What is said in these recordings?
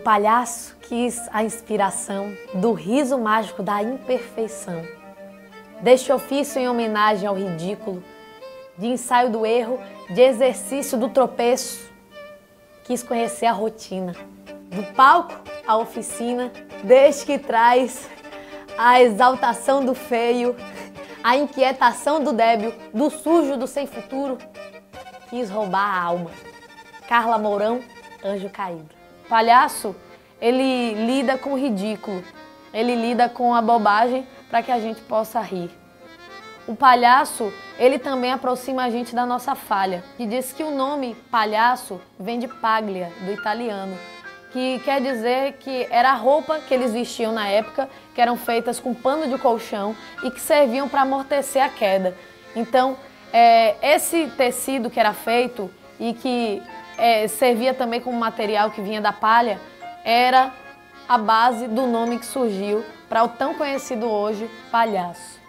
palhaço quis a inspiração do riso mágico da imperfeição, deste ofício em homenagem ao ridículo, de ensaio do erro, de exercício do tropeço. Quis conhecer a rotina, do palco à oficina, desde que traz a exaltação do feio, a inquietação do débil, do sujo, do sem futuro. Quis roubar a alma. Carla Mourão, Anjo Caído. Palhaço, ele lida com o ridículo, ele lida com a bobagem para que a gente possa rir. O palhaço, ele também aproxima a gente da nossa falha, que diz que o nome palhaço vem de paglia, do italiano, que quer dizer que era a roupa que eles vestiam na época, que eram feitas com pano de colchão e que serviam para amortecer a queda. Então, esse tecido que era feito e que servia também como material que vinha da palha, era a base do nome que surgiu para o tão conhecido hoje palhaço.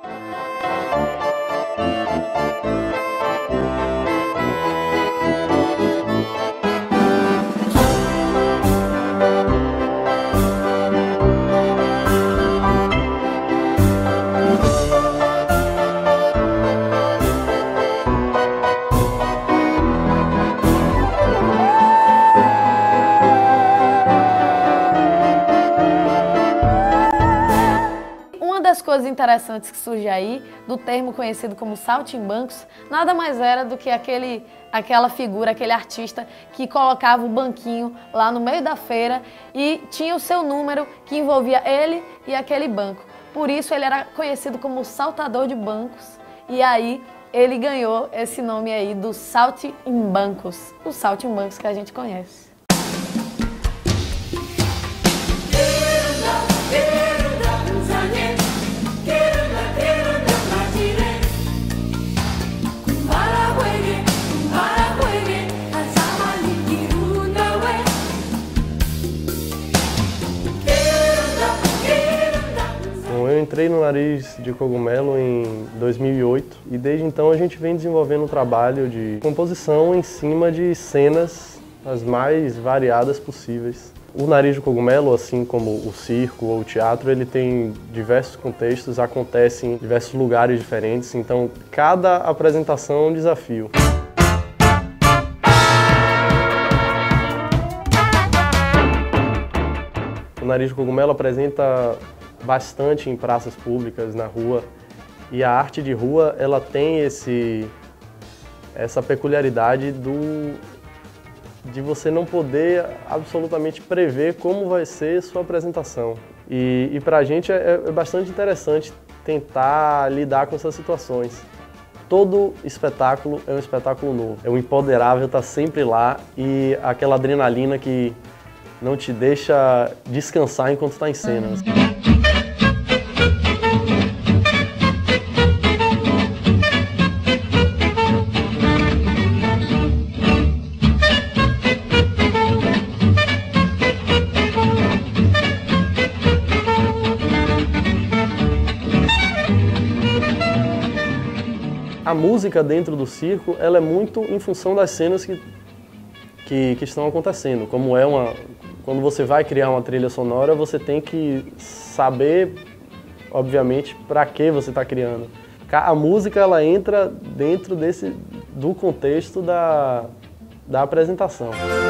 Uma das coisas interessantes que surge aí, do termo conhecido como saltimbancos, nada mais era do que aquela figura, aquele artista que colocava o banquinho lá no meio da feira e tinha o seu número que envolvia ele e aquele banco. Por isso ele era conhecido como saltador de bancos e aí ele ganhou esse nome aí do saltimbancos, os saltimbancos que a gente conhece. Eu entrei no Nariz de Cogumelo em 2008 e desde então a gente vem desenvolvendo um trabalho de composição em cima de cenas as mais variadas possíveis. O Nariz de Cogumelo, assim como o circo ou o teatro, ele tem diversos contextos, acontece em diversos lugares diferentes, então cada apresentação é um desafio. O Nariz de Cogumelo apresenta bastante em praças públicas, na rua, e a arte de rua ela tem essa peculiaridade de você não poder absolutamente prever como vai ser sua apresentação. E para a gente é bastante interessante tentar lidar com essas situações. Todo espetáculo é um espetáculo novo, o imponderável está sempre lá e aquela adrenalina que não te deixa descansar enquanto está em cena. A música dentro do circo, ela é muito em função das cenas que estão acontecendo. Quando você vai criar uma trilha sonora, você tem que saber, obviamente, para que você está criando. A música, ela entra dentro do contexto da apresentação.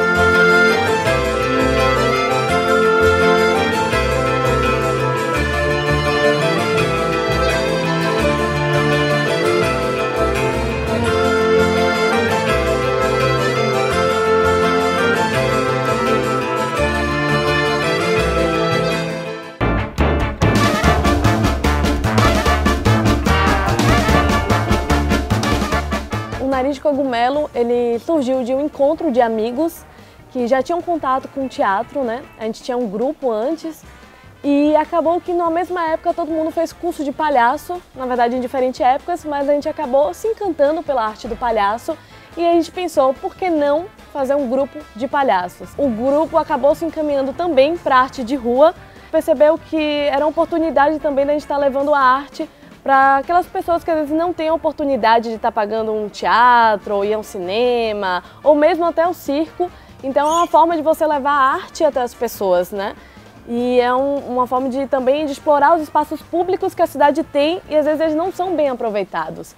O Nariz de Cogumelo, ele surgiu de um encontro de amigos que já tinham contato com o teatro, né? A gente tinha um grupo antes e acabou que na mesma época todo mundo fez curso de palhaço, na verdade em diferentes épocas, mas a gente acabou se encantando pela arte do palhaço e a gente pensou, por que não fazer um grupo de palhaços? O grupo acabou se encaminhando também para a arte de rua, percebeu que era uma oportunidade também da gente estar levando a arte para aquelas pessoas que às vezes não têm a oportunidade de estar pagando um teatro, ou ir a um cinema, ou mesmo até o circo, Então é uma forma de você levar a arte até as pessoas, né? E é uma forma também de explorar os espaços públicos que a cidade tem e às vezes eles não são bem aproveitados.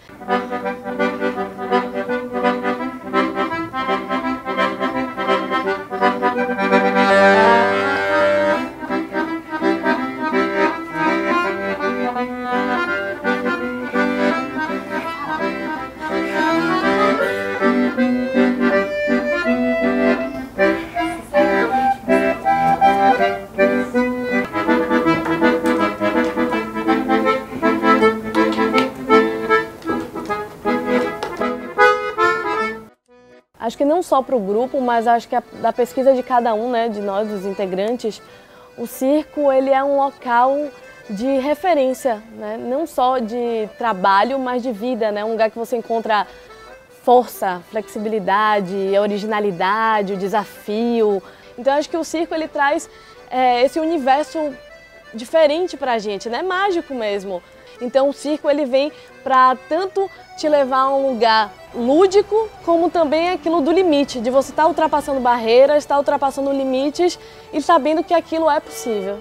Acho que não só para o grupo, mas acho que da pesquisa de cada um, né, de nós, dos integrantes, o circo ele é um local de referência, né, não só de trabalho, mas de vida, né, um lugar que você encontra força, flexibilidade, originalidade, o desafio. Então acho que o circo ele traz esse universo diferente para a gente, né, mágico mesmo. Então o circo ele vem para tanto te levar a um lugar lúdico, como também aquilo do limite, de você estar ultrapassando barreiras, estar ultrapassando limites e sabendo que aquilo é possível.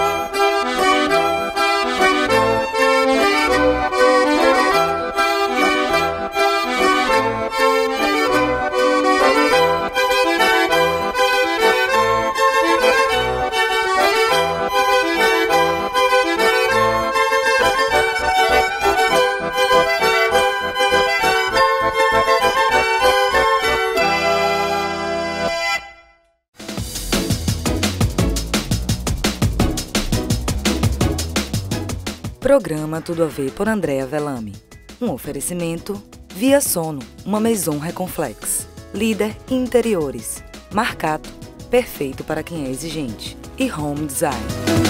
Programa Tudo a Ver por Andréa Velame. Um oferecimento Via Sono, uma maison Reconflex. Líder Interiores. Marcato, perfeito para quem é exigente. E Home Design.